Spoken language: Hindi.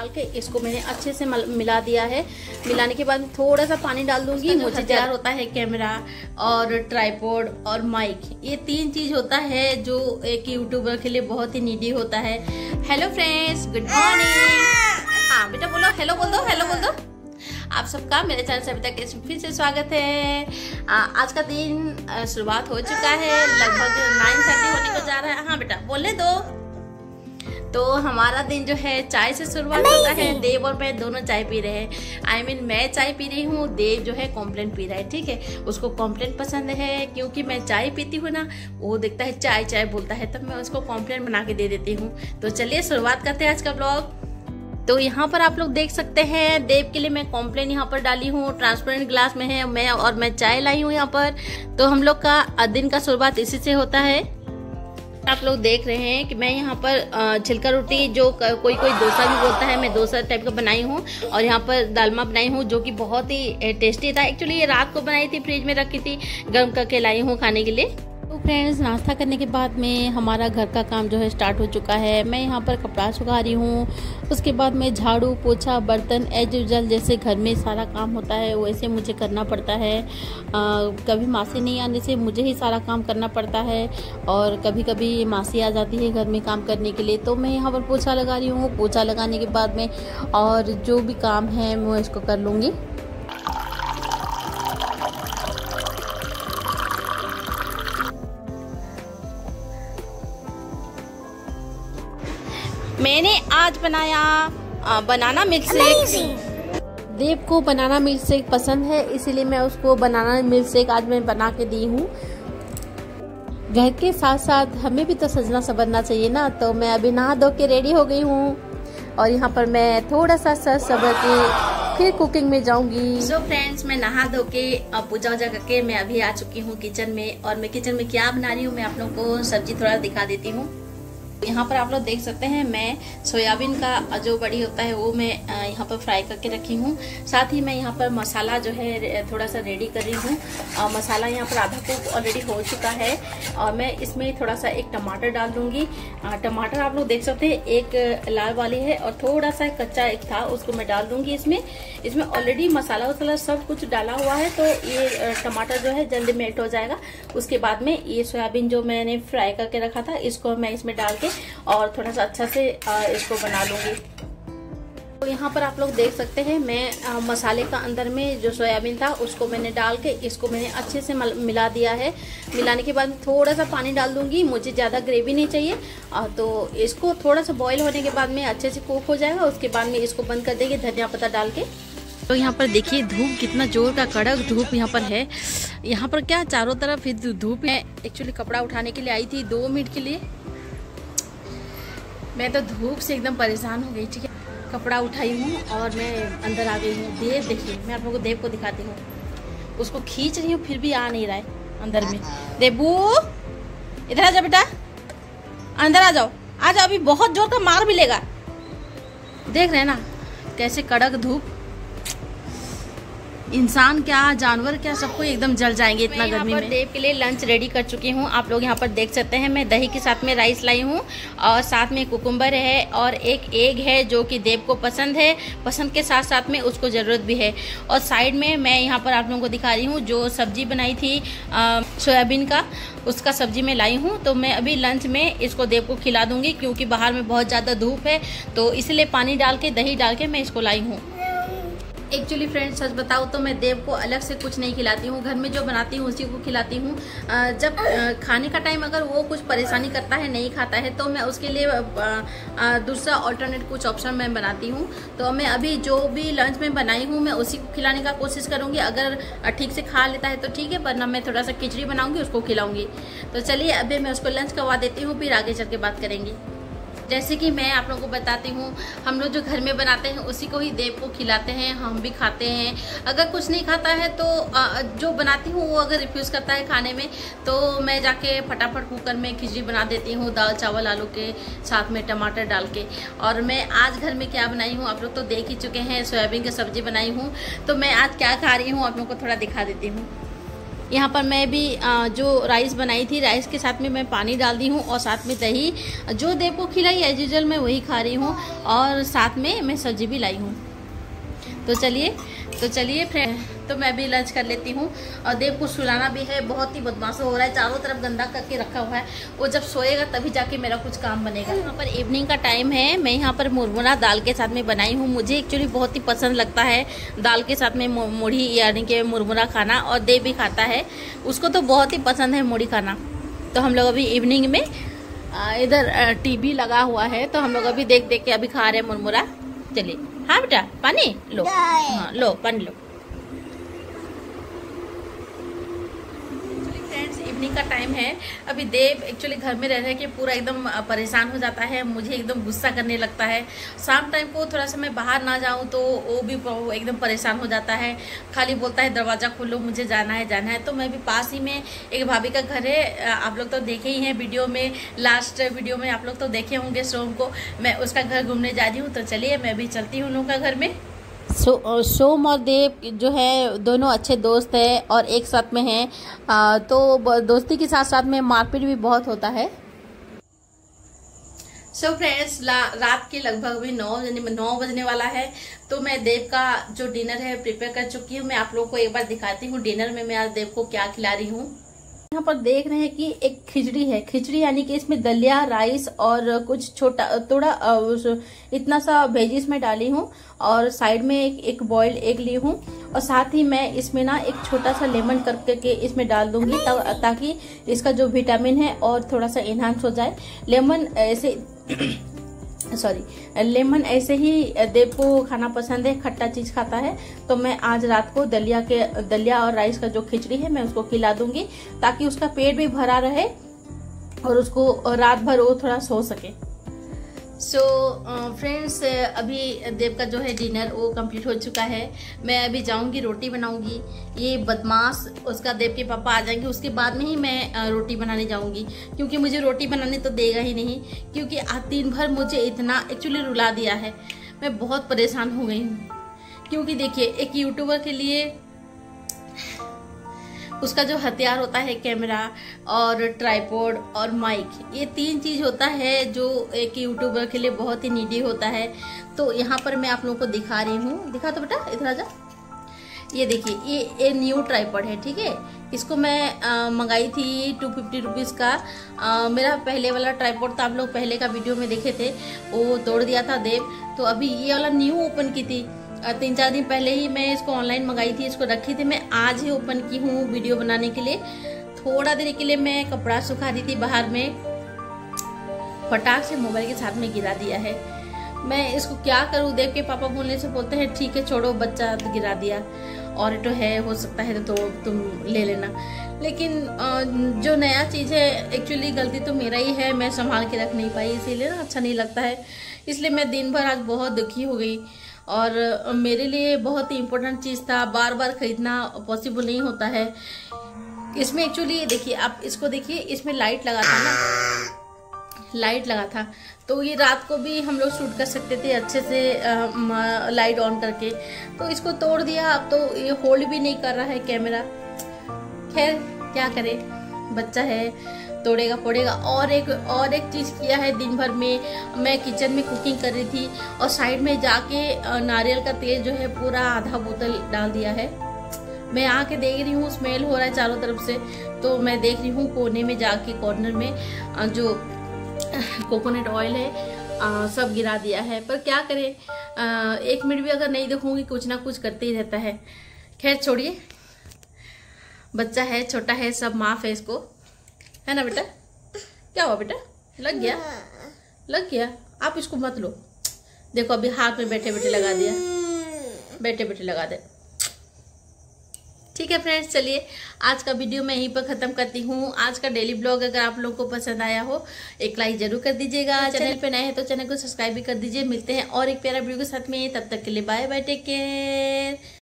डाल के इसको मैंने अच्छे से मिला दिया है। मिलाने के बाद थोड़ा सा पानी डाल दूंगी। मुझे तैयार होता है कैमरा और ट्राइपॉड और माइक, ये 3 चीज होता है जो एक यूट्यूबर के लिए बहुत ही नीडी होता है। Hello friends, good morning. हाँ बेटा बोलो, हेलो बोल दो, हेलो बोल दो। आप सबका मेरे चैनल सविता के फिर से स्वागत है। आज का दिन शुरुआत हो चुका है, लगभग 9:30 होने को जा रहा है। हाँ बेटा बोलने दो। तो हमारा दिन जो है चाय से शुरुआत होता है। देव और मैं दोनों चाय पी रहे हैं। मैं चाय पी रही हूँ, देव जो है कॉम्प्लेन पी रहा है। ठीक है, उसको कॉम्प्लेन पसंद है क्योंकि मैं चाय पीती हूँ ना, वो देखता है चाय चाय बोलता है, तब मैं उसको कॉम्प्लेन बना के दे देती हूँ। तो चलिए शुरुआत करते हैं आज का ब्लॉग। तो यहाँ पर आप लोग देख सकते हैं देव के लिए मैं कॉम्प्लेन यहाँ पर डाली हूँ, ट्रांसपेरेंट ग्लास में है। मैं चाय लाई हूँ यहाँ पर। तो हम लोग का दिन का शुरुआत इसी से होता है। आप लोग देख रहे हैं कि मैं यहाँ पर छिलका रोटी, जो कोई डोसा भी बोलता है, मैं डोसा टाइप का बनाई हूँ। और यहाँ पर दालमा बनाई हूँ जो कि बहुत ही टेस्टी था। एक्चुअली ये रात को बनाई थी, फ्रिज में रखी थी, गर्म करके लाई हूँ खाने के लिए। तो फ्रेंड्स, नाश्ता करने के बाद में हमारा घर का काम जो है स्टार्ट हो चुका है। मैं यहाँ पर कपड़ा सुखा रही हूँ। उसके बाद में झाड़ू पोछा बर्तन एज यूजुअल जैसे घर में सारा काम होता है वैसे मुझे करना पड़ता है। कभी मासी नहीं आने से मुझे ही सारा काम करना पड़ता है, और कभी कभी मासी आ जाती है घर में काम करने के लिए। तो मैं यहाँ पर पोछा लगा रही हूँ। पोछा लगाने के बाद में और जो भी काम है मैं इसको कर लूँगी। मैंने आज बनाया बनाना मिल्क शेक। देव को बनाना मिल्क शेक पसंद है, इसीलिए मैं उसको बनाना मिल्क शेक आज मैं बना के दी हूँ। घर के साथ साथ हमें भी तो सजना संवरना चाहिए ना। तो मैं अभी नहा धो के रेडी हो गई हूँ, और यहाँ पर मैं थोड़ा सा सज सवर के फिर कुकिंग में जाऊंगी। सो फ्रेंड्स, मैं नहा धो के पूजा वूजा करके मैं अभी आ चुकी हूँ किचन में। और मैं किचन में क्या बना रही हूँ मैं आप लोगों को सब्जी थोड़ा दिखा देती हूँ। यहाँ पर आप लोग देख सकते हैं मैं सोयाबीन का जो बड़ी होता है वो मैं यहाँ पर फ्राई करके रखी हूँ। साथ ही मैं यहाँ पर मसाला जो है थोड़ा सा रेडी कर रही हूँ। मसाला यहाँ पर आधा कुक ऑलरेडी हो चुका है, और मैं इसमें थोड़ा सा एक टमाटर डाल दूंगी। टमाटर आप लोग देख सकते हैं, एक लाल वाली है और थोड़ा सा कच्चा एक था, उसको मैं डाल दूंगी इसमें ऑलरेडी मसाला वसाला सब कुछ डाला हुआ है, तो ये टमाटर जो है जल्दी मेल्ट हो जाएगा। उसके बाद में ये सोयाबीन जो मैंने फ्राई करके रखा था इसको मैं इसमें डाल के और थोड़ा सा अच्छा से इसको बना लूंगी। तो यहाँ पर आप लोग देख सकते हैं मैं मसाले का अंदर में जो सोयाबीन था उसको मैंने डाल के इसको मैंने अच्छे से मिला दिया है। मिलाने के बाद थोड़ा सा पानी डाल दूंगी, मुझे ज़्यादा ग्रेवी नहीं चाहिए। तो इसको थोड़ा सा बॉईल होने के बाद में अच्छे से कुक हो जाएगा। उसके बाद में इसको बंद कर देंगे धनिया पत्ता डाल के। तो यहाँ पर देखिए धूप कितना जोर का कड़क धूप यहाँ पर है। यहाँ पर क्या चारों तरफ धूप है। एक्चुअली कपड़ा उठाने के लिए आई थी 2 मिनट के लिए। मैं तो धूप से एकदम परेशान हो गई। ठीक है, कपड़ा उठाई हूँ और मैं अंदर आ गई हूँ। देव देखिए, मैं आप लोगों को देव को दिखाती हूँ, उसको खींच रही हूँ फिर भी आ नहीं रहा है अंदर में। देबू इधर आ जाओ बेटा, अंदर आ जाओ, आ जाओ, अभी बहुत जोर का मार मिलेगा। देख रहे हैं ना कैसे कड़क धूप, इंसान क्या जानवर क्या सबको एकदम जल जाएंगे इतना गर्मी में। देव के लिए लंच रेडी कर चुकी हूँ। आप लोग यहाँ पर देख सकते हैं मैं दही के साथ में राइस लाई हूँ, और साथ में कुकुम्बर है और एक एग है जो कि देव को पसंद है। पसंद के साथ साथ में उसको ज़रूरत भी है। और साइड में मैं यहाँ पर आप लोगों को दिखा रही हूँ जो सब्जी बनाई थी सोयाबीन का, उसका सब्जी में लाई हूँ। तो मैं अभी लंच में इसको देव को खिला दूंगी क्योंकि बाहर में बहुत ज़्यादा धूप है, तो इसलिए पानी डाल के दही डाल के मैं इसको लाई हूँ। एक्चुअली फ्रेंड्स, सच बताऊँ तो मैं देव को अलग से कुछ नहीं खिलाती हूँ, घर में जो बनाती हूँ उसी को खिलाती हूँ। जब खाने का टाइम अगर वो कुछ परेशानी करता है, नहीं खाता है, तो मैं उसके लिए दूसरा ऑल्टरनेट कुछ ऑप्शन मैं बनाती हूँ। तो मैं अभी जो भी लंच में बनाई हूँ मैं उसी को खिलाने का कोशिश करूँगी। अगर ठीक से खा लेता है तो ठीक है, वरना मैं थोड़ा सा खिचड़ी बनाऊँगी उसको खिलाऊँगी। तो चलिए अभी मैं उसको लंच करवा देती हूँ, फिर आगे चल के बात करेंगे। जैसे कि मैं आप लोगों को बताती हूँ, हम लोग जो घर में बनाते हैं उसी को ही देव को खिलाते हैं, हम भी खाते हैं। अगर कुछ नहीं खाता है तो जो बनाती हूँ वो अगर रिफ्यूज़ करता है खाने में, तो मैं जाके फटाफट कुकर में खिचड़ी बना देती हूँ, दाल चावल आलू के साथ में टमाटर डाल के। और मैं आज घर में क्या बनाई हूँ आप लोग तो देख ही चुके हैं, सोयाबीन की सब्जी बनाई हूँ। तो मैं आज क्या खा रही हूँ आप लोगों को थोड़ा दिखा देती हूँ। यहाँ पर मैं भी जो राइस बनाई थी, राइस के साथ में मैं पानी डाल दी हूँ और साथ में दही, जो देव को खिलाई एज यूजुअल मैं वही खा रही हूँ, और साथ में मैं सब्जी भी लाई हूँ। तो चलिए फ्रेंड, तो मैं भी लंच कर लेती हूँ। और देव को सुलाना भी है, बहुत ही बदमाश हो रहा है, चारों तरफ गंदा करके रखा हुआ है। वो जब सोएगा तभी जाके मेरा कुछ काम बनेगा। यहाँ पर इवनिंग का टाइम है, मैं यहाँ पर मुरमुरा दाल के साथ में बनाई हूँ। मुझे एक्चुअली बहुत ही पसंद लगता है दाल के साथ में मुढ़ी यानी कि मुरमुरा खाना, और देव भी खाता है, उसको तो बहुत ही पसंद है मुढ़ी खाना। तो हम लोग अभी इवनिंग में इधर टीवी लगा हुआ है, तो हम लोग अभी देख के अभी खा रहे हैं मुरमुरा। चलिए, हाँ बेटा पानी लो, हाँ लो पानी लो। फ्रेंड्स, इवनिंग का टाइम है। अभी देव एक्चुअली घर में रह के पूरा एकदम परेशान हो जाता है, मुझे एकदम गुस्सा करने लगता है। शाम टाइम को थोड़ा सा मैं बाहर ना जाऊं तो वो भी एकदम परेशान हो जाता है, खाली बोलता है दरवाज़ा खोलो, मुझे जाना है। तो मैं भी पास ही में एक भाभी का घर है, आप लोग तो देखे ही हैं वीडियो में, लास्ट वीडियो में आप लोग तो देखे होंगे सोम को, मैं उसका घर घूमने जा रही हूँ। तो चलिए मैं भी चलती हूँ उन लोगों का घर में। सोम और देव जो है दोनों अच्छे दोस्त हैं और एक साथ में हैं, तो दोस्ती के साथ साथ में मारपीट भी बहुत होता है। सो फ्रेंड्स, रात के लगभग भी 9 बजने वाला है। तो मैं देव का जो डिनर है प्रिपेयर कर चुकी हूँ। मैं आप लोगों को एक बार दिखाती हूँ डिनर में मैं आज देव को क्या खिला रही हूँ। यहाँ पर देख रहे हैं कि एक खिचड़ी है, खिचड़ी यानी कि इसमें दलिया, राइस और कुछ छोटा थोड़ा इतना सा वेजिस में डाली हूँ, और साइड में एक बॉइल्ड एग ली हूँ, और साथ ही मैं इसमें ना एक छोटा सा लेमन करके इसमें डाल दूंगी ताकि इसका जो विटामिन है और थोड़ा सा इन्हांस हो जाए। लेमन ऐसे ही देव को खाना पसंद है, खट्टा चीज खाता है। तो मैं आज रात को दलिया और राइस का जो खिचड़ी है मैं उसको खिला दूंगी, ताकि उसका पेट भी भरा रहे और उसको रात भर वो थोड़ा सो सके। सो फ्रेंड्स, अभी देव का जो है डिनर वो कंप्लीट हो चुका है। मैं अभी जाऊंगी रोटी बनाऊंगी। ये बदमाश उसका देव के पापा आ जाएंगे, उसके बाद में ही मैं रोटी बनाने जाऊंगी, क्योंकि मुझे रोटी बनाने तो देगा ही नहीं, क्योंकि आज दिन भर मुझे इतना एक्चुअली रुला दिया है। मैं बहुत परेशान हो गई हूँ, क्योंकि देखिए एक यूट्यूबर के लिए उसका जो हथियार होता है कैमरा और ट्राइपॉड और माइक, ये 3 चीज होता है जो एक यूट्यूबर के लिए बहुत ही नीडी होता है। तो यहाँ पर मैं आप लोगों को दिखा रही हूँ, दिखा तो बेटा, इधर आ जा। ये देखिए, ये न्यू ट्राइपॉड है, ठीक है। इसको मैं मंगाई थी 250 रुपीज का। मेरा पहले वाला ट्राइपॉड था, आप लोग पहले का वीडियो में देखे थे, वो तोड़ दिया था देव। तो अभी ये वाला न्यू ओपन की थी, 3-4 दिन पहले ही मैं इसको ऑनलाइन मंगाई थी, इसको रखी थी। मैं आज ही ओपन की हूँ वीडियो बनाने के लिए। थोड़ा देर के लिए मैं कपड़ा सुखा दी थी बाहर में, फटाक से मोबाइल के साथ में गिरा दिया है। मैं इसको क्या करूँ, देव के पापा बोलने से बोलते हैं ठीक है छोड़ो, बच्चा गिरा दिया और तो है, हो सकता है तो तुम ले लेना। लेकिन जो नया चीज़ है एक्चुअली गलती तो मेरा ही है, मैं संभाल के रख नहीं पाई, इसीलिए ना अच्छा नहीं लगता है। इसलिए मैं दिन भर आज बहुत दुखी हो गई, और मेरे लिए बहुत ही इम्पोर्टेंट चीज़ था, बार बार खरीदना पॉसिबल नहीं होता है। इसमें एक्चुअली देखिए, आप इसको देखिए, इसमें लाइट लगा था ना, लाइट लगा था, तो ये रात को भी हम लोग शूट कर सकते थे अच्छे से लाइट ऑन करके। तो इसको तोड़ दिया, अब तो ये होल्ड भी नहीं कर रहा है कैमरा। खैर क्या करे, बच्चा है, तोड़ेगा फोड़ेगा। और एक चीज़ किया है, दिन भर में मैं किचन में कुकिंग कर रही थी और साइड में जाके नारियल का तेल जो है पूरा आधा बोतल डाल दिया है। मैं आके देख रही हूँ, स्मेल हो रहा है चारों तरफ से, तो मैं देख रही हूँ कोने में जाके कॉर्नर में जो कोकोनट ऑयल है सब गिरा दिया है। पर क्या करें, 1 मिनट भी अगर नहीं देखूंगी कुछ ना कुछ करते ही रहता है। खैर छोड़िए, बच्चा है, छोटा है, सब माफ है इसको, है ना बेटा। क्या हुआ बेटा, लग गया, आप इसको मत लो। देखो अभी हाथ में बैठे बैठे लगा दिया, बैठे बैठे लगा दे। ठीक है फ्रेंड्स, चलिए आज का वीडियो मैं यहीं पर ख़त्म करती हूँ। आज का डेली ब्लॉग अगर आप लोगों को पसंद आया हो, एक लाइक जरूर कर दीजिएगा। चैनल पे नए हैं तो चैनल को सब्सक्राइब भी कर दीजिए। मिलते हैं और एक प्यारा वीडियो के साथ में, तब तक के लिए बाय बाय, टेक केयर।